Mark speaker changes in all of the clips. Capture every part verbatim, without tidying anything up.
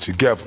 Speaker 1: together.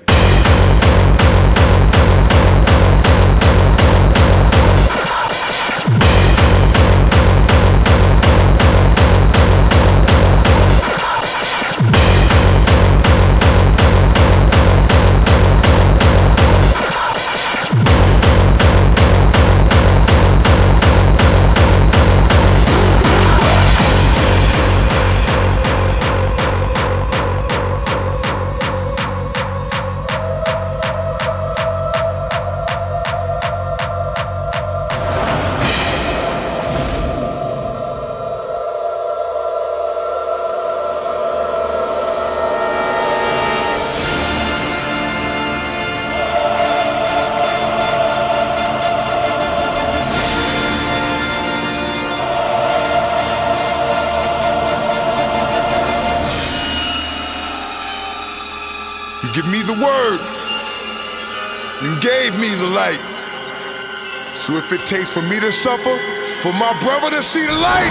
Speaker 1: You give me the word, you gave me the light. So if it takes for me to suffer, for my brother to see the light,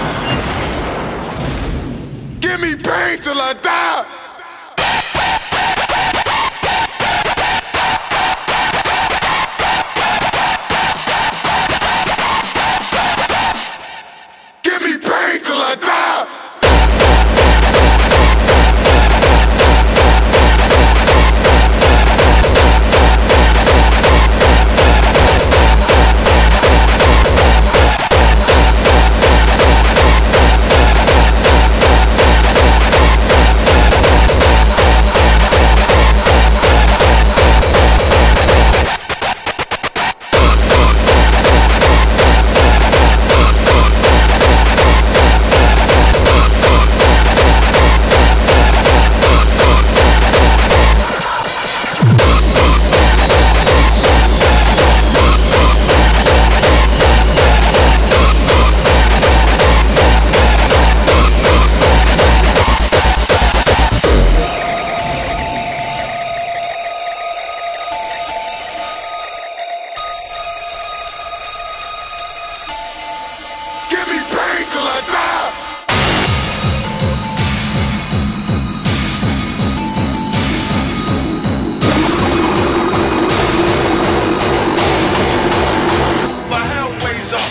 Speaker 1: give me pain till I die. Give me pain till I die. Give me pain till I die. My hell weighs up.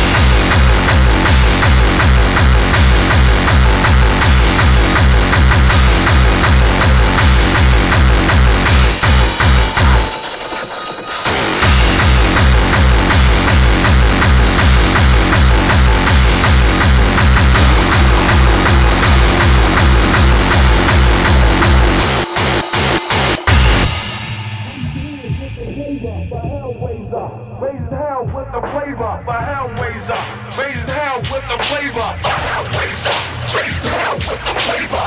Speaker 1: Raising hell with the flavor, my hell weighs up. Raising hell with the flavor, my hell weighs up. Raising hell with the flavor.